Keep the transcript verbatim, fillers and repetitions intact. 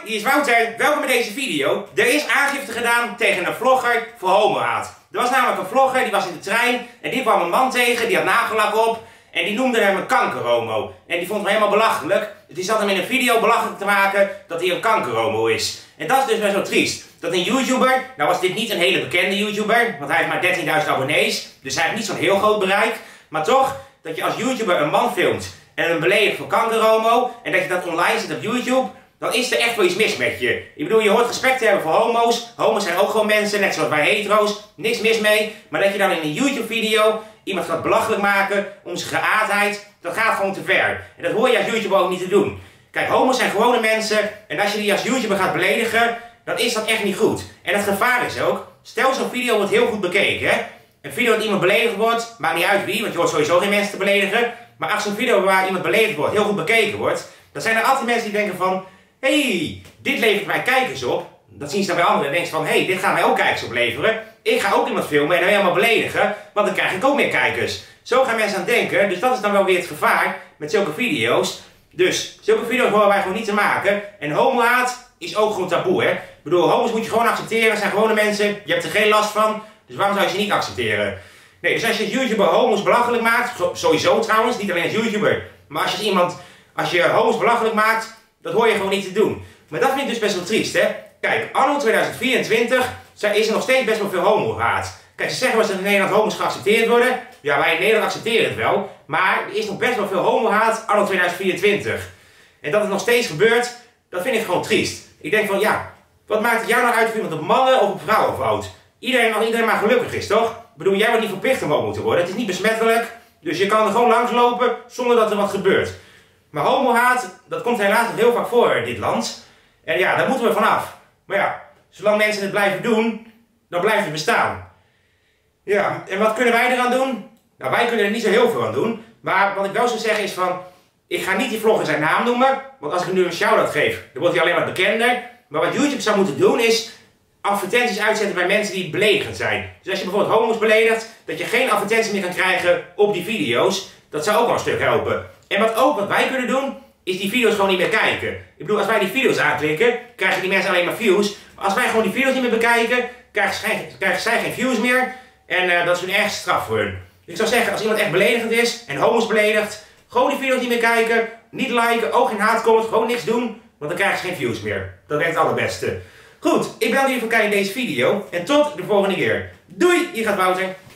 hier is Wouter. Welkom bij deze video. Er is aangifte gedaan tegen een vlogger voor homohaat. Er was namelijk een vlogger, die was in de trein en die kwam een man tegen, die had nagellak op en die noemde hem een kankerhomo. En die vond hem helemaal belachelijk. Dus die zat hem in een video belachelijk te maken dat hij een kankerhomo is. En dat is dus best wel triest. Dat een YouTuber, nou was dit niet een hele bekende YouTuber, want hij heeft maar dertienduizend abonnees, dus hij heeft niet zo'n heel groot bereik. Maar toch, dat je als YouTuber een man filmt en hem beledigt voor kankerhomo en dat je dat online zet op YouTube, dan is er echt wel iets mis met je. Ik bedoel, je hoort respect te hebben voor homo's. Homo's zijn ook gewoon mensen, net zoals wij hetero's. Niks mis mee. Maar dat je dan in een YouTube-video iemand gaat belachelijk maken om zijn geaardheid, dat gaat gewoon te ver. En dat hoor je als YouTuber ook niet te doen. Kijk, homo's zijn gewone mensen en als je die als YouTuber gaat beledigen, dan is dat echt niet goed. En het gevaar is ook, stel zo'n video wordt heel goed bekeken, hè. Een video dat iemand beledigd wordt, maakt niet uit wie, want je hoort sowieso geen mensen te beledigen. Maar als zo'n video waar iemand beledigd wordt, heel goed bekeken wordt, dan zijn er altijd mensen die denken van, hé, hey, dit levert mij kijkers op. Dat zien ze dan bij anderen en denken van, hé, hey, dit gaat mij ook kijkers opleveren. Ik ga ook iemand filmen en dan helemaal beledigen, want dan krijg ik ook meer kijkers. Zo gaan mensen aan denken, dus dat is dan wel weer het gevaar met zulke video's. Dus, zulke video's horen wij gewoon niet te maken. En homohaat is ook gewoon taboe, hè. Ik bedoel, homo's moet je gewoon accepteren, zijn gewone mensen, je hebt er geen last van, dus waarom zou je ze niet accepteren? Nee, dus als je als YouTuber homo's belachelijk maakt, sowieso trouwens, niet alleen als YouTuber, maar als je iemand, als je homo's belachelijk maakt, dat hoor je gewoon niet te doen. Maar dat vind ik dus best wel triest, hè. Kijk, anno tweeduizend vierentwintig is er nog steeds best wel veel homohaat. Kijk, ze zeggen wel eens dat in Nederland homo's geaccepteerd worden. Ja, wij in Nederland accepteren het wel. Maar er is nog best wel veel homohaat anno tweeduizend vierentwintig. En dat het nog steeds gebeurt, dat vind ik gewoon triest. Ik denk van, ja, wat maakt het jou nou uit of iemand op mannen of op vrouwen valt? Iedereen, als iedereen maar gelukkig is, toch? Ik bedoel, jij wordt niet verplicht om homo te worden. Het is niet besmettelijk. Dus je kan er gewoon langs lopen zonder dat er wat gebeurt. Maar homohaat, dat komt helaas nog heel vaak voor in dit land. En ja, daar moeten we vanaf. Maar ja, zolang mensen het blijven doen, dan blijft het bestaan. Ja, en wat kunnen wij eraan doen? Nou, wij kunnen er niet zo heel veel aan doen. Maar wat ik wel zou zeggen is van, ik ga niet die vlogger zijn naam noemen. Want als ik hem nu een shout-out geef, dan wordt hij alleen maar bekender. Maar wat YouTube zou moeten doen is advertenties uitzetten bij mensen die beledigend zijn. Dus als je bijvoorbeeld homo's beledigt, dat je geen advertenties meer kan krijgen op die video's. Dat zou ook wel een stuk helpen. En wat ook wat wij kunnen doen, is die video's gewoon niet meer kijken. Ik bedoel, als wij die video's aanklikken, krijgen die mensen alleen maar views. Maar als wij gewoon die video's niet meer bekijken, krijgen zij, krijgen zij geen views meer. En uh, dat is een erg straf voor hun. Dus ik zou zeggen, als iemand echt beledigend is en homo's beledigt, gewoon die video's niet meer kijken, niet liken, ook geen haatcomment, gewoon niks doen. Want dan krijgen ze geen views meer. Dat werkt het allerbeste. Goed, ik bedank jullie voor het kijken in deze video. En tot de volgende keer. Doei, hier gaat Wouter.